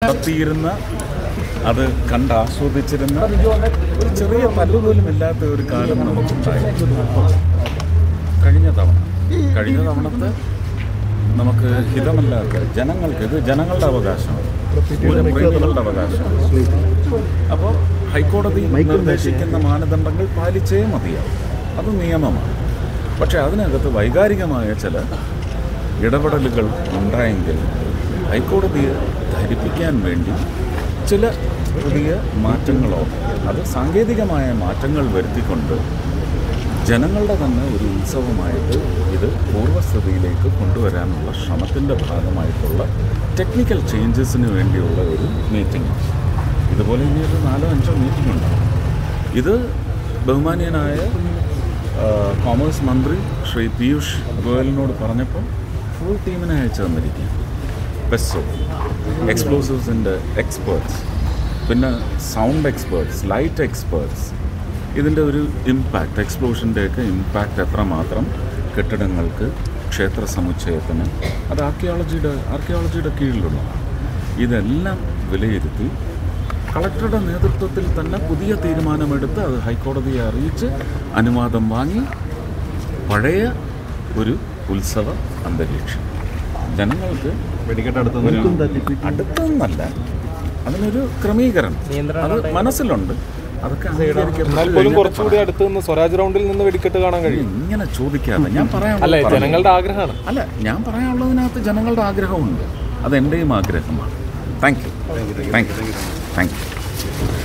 നടത്തിയിരുന്ന, അത് കണ്ടാസ്വദിച്ചിരുന്ന ഒരു ചെറിയ തല്ലുപോലും ഇല്ലാത്ത ഒരു കാലം നമുക്കുണ്ടായിരുന്നു. കഴിഞ്ഞ തവണത്തെ നമുക്ക് ഹിതമല്ലാത്ത ജനങ്ങൾക്ക്, ഇത് ജനങ്ങളുടെ അവകാശമാണ്, പൂരപ്രേമികളുടെ അവകാശമാണ്. അപ്പോൾ ഹൈക്കോടതി നിർദ്ദേശിക്കുന്ന മാനദണ്ഡങ്ങൾ പാലിച്ചേ മതിയാവും, അത് നിയമമാണ്. പക്ഷേ അതിനകത്ത് വൈകാരികമായ ചില ഇടപെടലുകൾ ഉണ്ടായെങ്കിൽ ഹൈക്കോടതിയെ ധരിപ്പിക്കാൻ വേണ്ടി ചില പുതിയ മാറ്റങ്ങളോ അത് സാങ്കേതികമായ മാറ്റങ്ങൾ വരുത്തിക്കൊണ്ട് ജനങ്ങളുടെ തന്നെ ഒരു ഉത്സവമായിട്ട് ഇത് പൂർവ്വസ്ഥിതിയിലേക്ക് കൊണ്ടുവരാനുള്ള ശ്രമത്തിൻ്റെ ഭാഗമായിട്ടുള്ള ടെക്നിക്കൽ ചേഞ്ചസിന് വേണ്ടിയുള്ള ഒരു മീറ്റിംഗ്. ഇതുപോലെ ഇനി ഒരു 4-5 മീറ്റിംഗ് ഉണ്ടാകും. ഇത് ബഹുമാനീയനായ കോമേഴ്സ് മന്ത്രി ശ്രീ പീയൂഷ് ഗോയലിനോട് പറഞ്ഞപ്പോൾ ഫുൾ ടീമിനെ അയച്ചു തന്നിരിക്കുകയാണ്. പെസ്റ്റോ, എക്സ്പ്ലോസീവ്സിൻ്റെ എക്സ്പേർട്സ്, പിന്നെ സൗണ്ട് എക്സ്പേർട്സ്, ലൈറ്റ് എക്സ്പേർട്സ്, ഇതിൻ്റെ ഒരു ഇമ്പാക്റ്റ്, എക്സ്പ്ലോഷൻ്റെയൊക്കെ ഇമ്പാക്റ്റ് എത്രമാത്രം കെട്ടിടങ്ങൾക്ക്, ക്ഷേത്ര സമുച്ചയത്തിന്, അത് ആർക്കിയോളജിയുടെ കീഴിലുള്ളതാണ്. ഇതെല്ലാം വിലയിരുത്തി കളക്ടറുടെ നേതൃത്വത്തിൽ തന്നെ പുതിയ തീരുമാനമെടുത്ത് അത് ഹൈക്കോടതിയെ അറിയിച്ച് അനുവാദം വാങ്ങി പഴയ ഒരു ഉത്സവ അന്തരീക്ഷം ജനങ്ങൾക്ക് അടുത്തൊന്നല്ല, അതിനൊരു ക്രമീകരണം അത് മനസ്സിലുണ്ട്. അതൊക്കെ കുറച്ചുകൂടി അടുത്ത് നിന്ന് സ്വരാജ് റൗണ്ടിൽ നിന്ന് വെടിക്കെട്ട് കാണാൻ കഴിയും. ഇങ്ങനെ ചോദിക്കാതെ ഞാൻ ജനങ്ങളുടെ ആഗ്രഹമാണ്. അല്ല, ഞാൻ പറയാനുള്ളതിനകത്ത് ജനങ്ങളുടെ ആഗ്രഹമുണ്ട്, അത് എൻ്റെയും ആഗ്രഹമാണ്. Thank U.